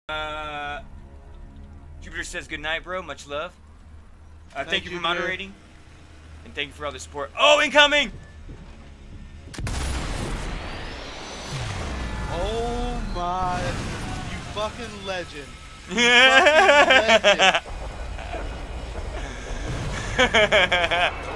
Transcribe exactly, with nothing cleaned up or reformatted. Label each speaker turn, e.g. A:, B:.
A: Uh, Jupiter says good night, bro. Much love. Uh, thank,
B: thank
A: you
B: you
A: for moderating. And thank you for all the support. Oh, incoming!
B: Oh my, you fucking legend. You fucking legend.